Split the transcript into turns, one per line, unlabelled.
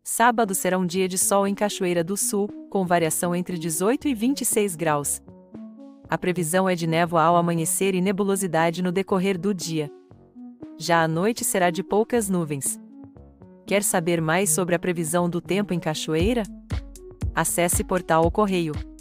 Sábado será um dia de sol em Cachoeira do Sul, com variação entre 18 e 26 graus. A previsão é de névoa ao amanhecer e nebulosidade no decorrer do dia. Já à noite será de poucas nuvens. Quer saber mais sobre a previsão do tempo em Cachoeira? Acesse Portal O Correio.